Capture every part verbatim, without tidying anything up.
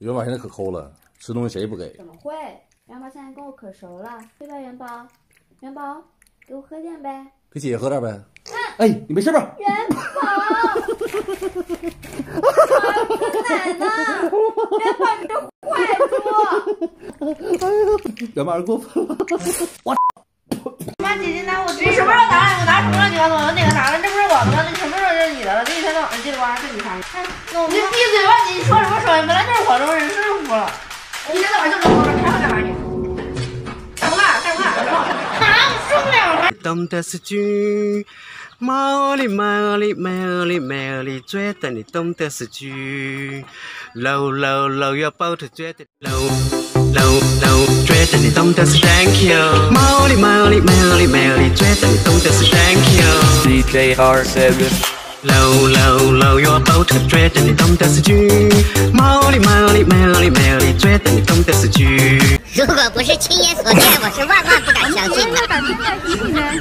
元宝现在可抠了，吃东西谁也不给。 怎么会？元宝现在跟我可熟了，对吧？元宝，元宝，给我喝点呗。 给姐姐喝点呗。哎，你没事吧？ 元宝，奶奶，元宝，你这坏猪！ 元宝过分了，我。 妈，姐姐拿我，你什么时候拿？我拿什么时候你告诉我？我哪个拿了？这不是我的吗？这什么时候就是你的了？这一天到晚记得吧？是你拿的。看，那我你闭嘴吧！你说什么说？本来就是我的，我忍师傅了。一天到晚就这么说，你还要干嘛你？干嘛？干嘛？拿我受不了了。 懂得是句，毛里毛里毛里毛里，觉得你懂得是句，搂搂搂要抱着觉得搂。 Low low， 觉得你懂得是 Thank you， 毛里毛里毛里毛里，觉得你懂得是 Thank you。D J R seven。Low low low， 要抱着觉得你懂得是句，毛里毛里毛里毛里，觉得你懂得是句。 如果不是亲眼所见，我是万万不敢相信的。 敢现在欺负人。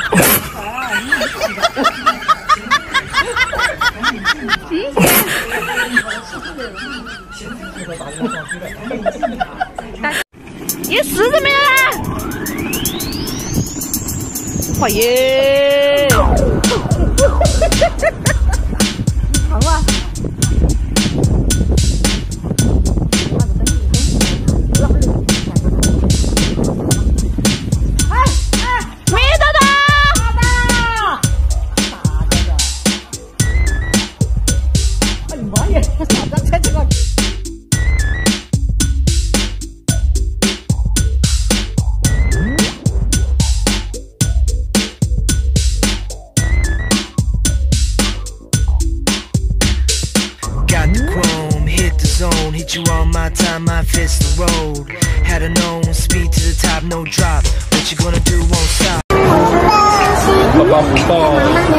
你死怎么样啊？讨厌！ 疼啊！哎哎，没得的，打的，哎呀妈呀，咋的？这个。 Hit you all my time, I fist the road. Had a known speed to the top, no drop. What you gonna do won't stop. 爸爸不抱。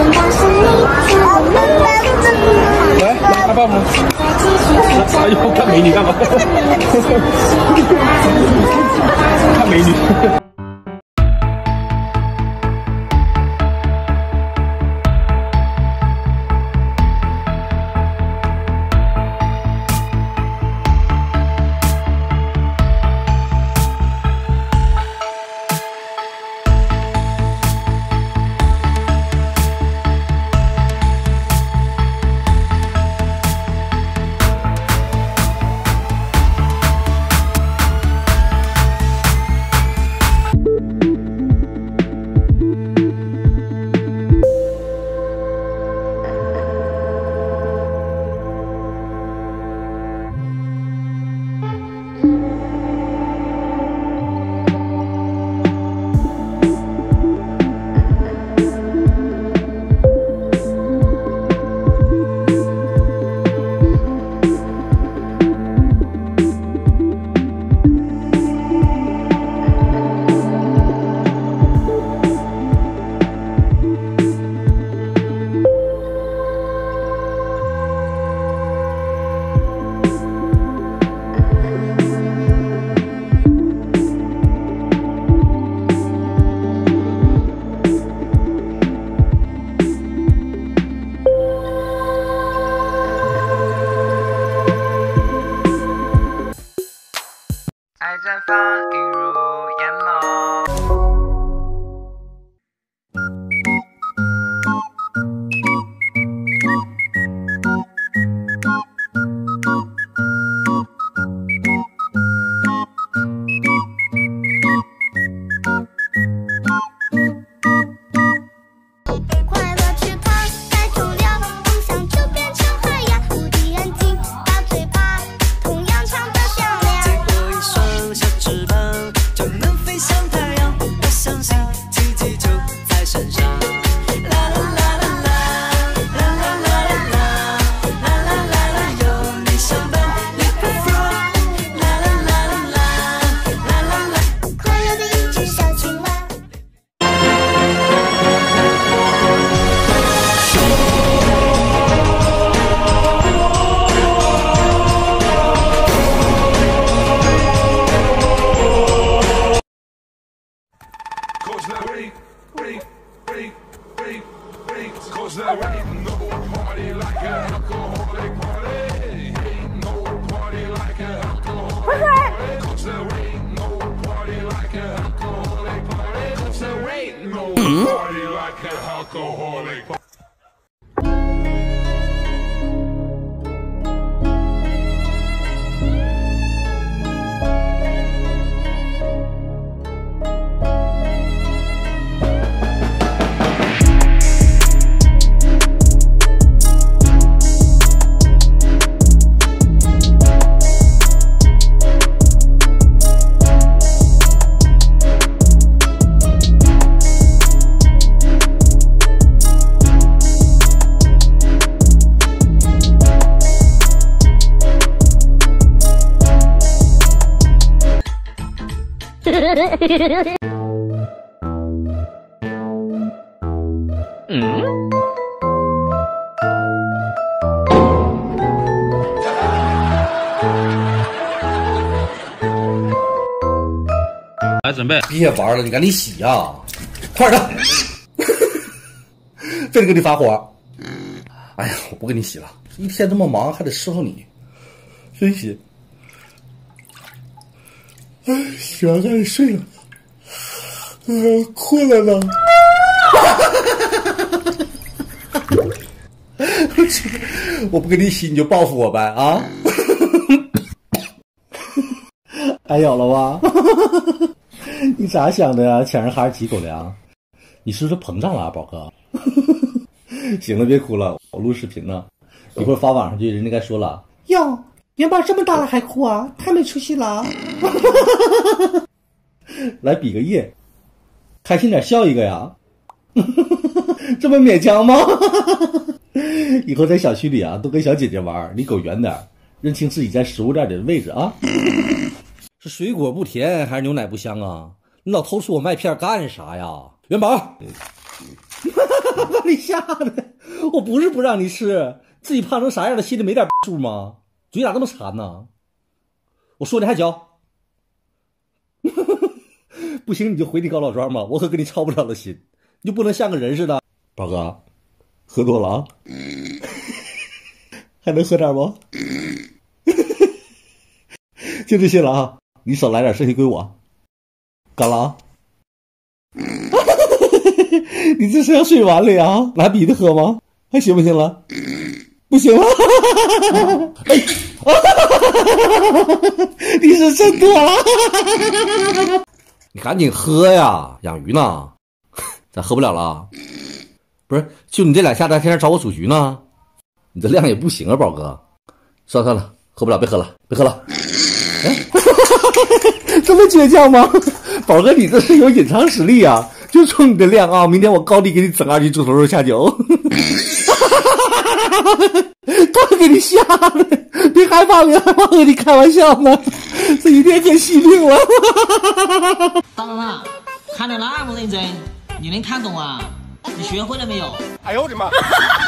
来，来，来抱抱。哎呦，看美女干嘛？看美女。 爱绽放，映入眼眸。 快乐翅膀带走了，梦想就变成海洋，无敌眼睛大嘴巴，同样唱得响亮。 再多一双小翅膀。 来准备， 别玩了，你赶紧洗呀、啊，快点的！非得跟你发火。哎呀，我不跟你洗了，一天这么忙，还得伺候你，真洗。哎，洗完赶紧睡了。呃，困了呢。我不跟你洗，你就报复我呗啊！还有了吧？你咋想的呀？抢人孩儿几狗粮？你是不是膨胀了啊，宝哥？行了，别哭了，我录视频呢，一会儿发网上去，人家该说了。哟，元宝这么大了还哭啊？太没出息了！来比个耶，开心点笑一个呀！这么勉强吗？以后在小区里啊，多跟小姐姐玩，离狗远点，认清自己在食物链里的位置啊。是水果不甜还是牛奶不香啊？你老偷吃我麦片干啥呀？元宝，把你吓的！我不是不让你吃，自己胖成啥样的，心里没点数吗？嘴咋这么馋呢？我说你还嚼？不行你就回你高老庄吧，我可跟你操不了了心，你就不能像个人似的。宝哥，喝多了啊？还能喝点不？就这些了啊！你少来点，剩下归我。干了啊！你这是要睡完了呀？拿鼻子喝吗？还行不行了？不行了！哎，你是真多了！你赶紧喝呀，养鱼呢？咋喝不了了？不是，就你这两下子，天天找我组局呢？你这量也不行啊，宝哥。算了算了，喝不了，别喝了，别喝了。哎，这么倔强吗？宝哥，你这是有隐藏实力啊！就冲你的量啊，明天我高低给你整二斤猪头肉下酒。都给你吓的，别害怕，别害怕，和你开玩笑呢。这一天可惜命了。 当然了，看得那么认真，你能看懂啊？你学会了没有？ 哎呦我的妈！